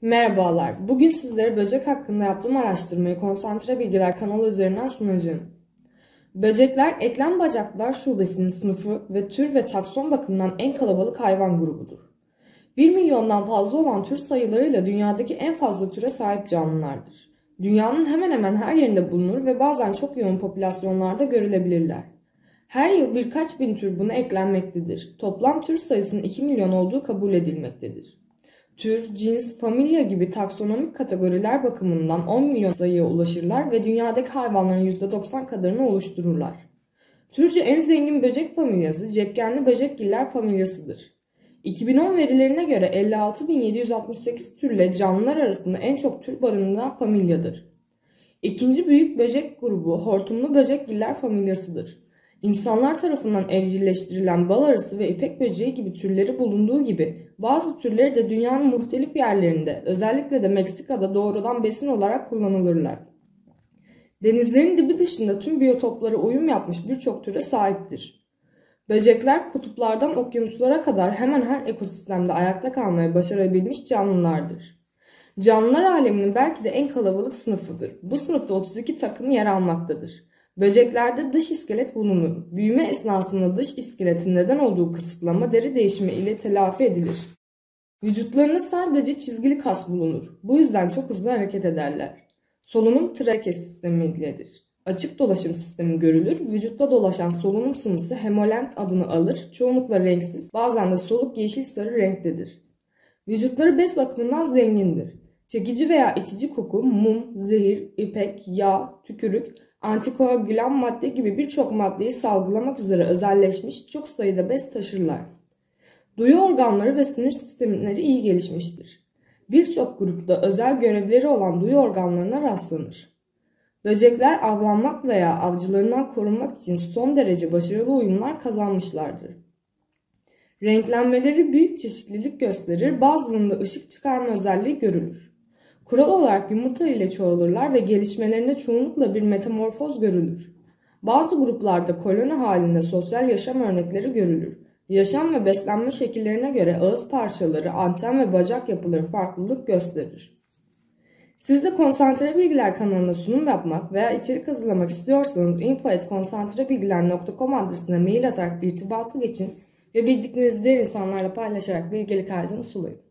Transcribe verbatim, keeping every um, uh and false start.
Merhabalar, bugün sizlere böcek hakkında yaptığım araştırmayı Konsantre Bilgiler kanalı üzerinden sunacağım. Böcekler, eklem bacaklılar şubesinin sınıfı ve tür ve takson bakımından en kalabalık hayvan grubudur. bir milyondan fazla olan tür sayılarıyla dünyadaki en fazla türe sahip canlılardır. Dünyanın hemen hemen her yerinde bulunur ve bazen çok yoğun popülasyonlarda görülebilirler. Her yıl birkaç bin tür buna eklenmektedir. Toplam tür sayısının iki milyon olduğu kabul edilmektedir. Tür, cins, familya gibi taksonomik kategoriler bakımından on milyon sayıya ulaşırlar ve dünyadaki hayvanların yüzde doksan kadarını oluştururlar. Türce en zengin böcek familyası cepkenli böcekgiller familyasıdır. iki bin on verilerine göre elli altı bin yedi yüz altmış sekiz türle canlılar arasında en çok tür barındıran familyadır. İkinci büyük böcek grubu hortumlu böcekgiller familyasıdır. İnsanlar tarafından evcilleştirilen bal arısı ve ipek böceği gibi türleri bulunduğu gibi bazı türleri de dünyanın muhtelif yerlerinde, özellikle de Meksika'da doğrudan besin olarak kullanılırlar. Denizlerin dibi dışında tüm biyotoplara uyum yapmış birçok türe sahiptir. Böcekler kutuplardan okyanuslara kadar hemen her ekosistemde ayakta kalmayı başarabilmiş canlılardır. Canlılar aleminin belki de en kalabalık sınıfıdır. Bu sınıfta otuz iki takım yer almaktadır. Böceklerde dış iskelet bulunur. Büyüme esnasında dış iskeletin neden olduğu kısıtlama deri değişimi ile telafi edilir. Vücutlarında sadece çizgili kas bulunur. Bu yüzden çok hızlı hareket ederler. Solunum trake sistemi ilgilidir. Açık dolaşım sistemi görülür. Vücutta dolaşan solunum sıvısı hemolent adını alır. Çoğunlukla renksiz, bazen de soluk yeşil sarı renktedir. Vücutları bez bakımından zengindir. Çekici veya itici koku, mum, zehir, ipek, yağ, tükürük, antikoagülan madde gibi birçok maddeyi salgılamak üzere özelleşmiş çok sayıda bez taşırlar. Duyu organları ve sinir sistemleri iyi gelişmiştir. Birçok grupta özel görevleri olan duyu organlarına rastlanır. Böcekler avlanmak veya avcılarından korunmak için son derece başarılı uyumlar kazanmışlardır. Renklenmeleri büyük çeşitlilik gösterir, bazılarında ışık çıkarma özelliği görülür. Kural olarak yumurta ile çoğalırlar ve gelişmelerinde çoğunlukla bir metamorfoz görülür. Bazı gruplarda koloni halinde sosyal yaşam örnekleri görülür. Yaşam ve beslenme şekillerine göre ağız parçaları, anten ve bacak yapıları farklılık gösterir. Siz de Konsantre Bilgiler kanalına sunum yapmak veya içerik hazırlamak istiyorsanız info at konsantrebilgiler nokta com adresine mail atarak irtibata geçin ve bildiklerinizi diğer insanlarla paylaşarak bilgelik ağacını sulayın.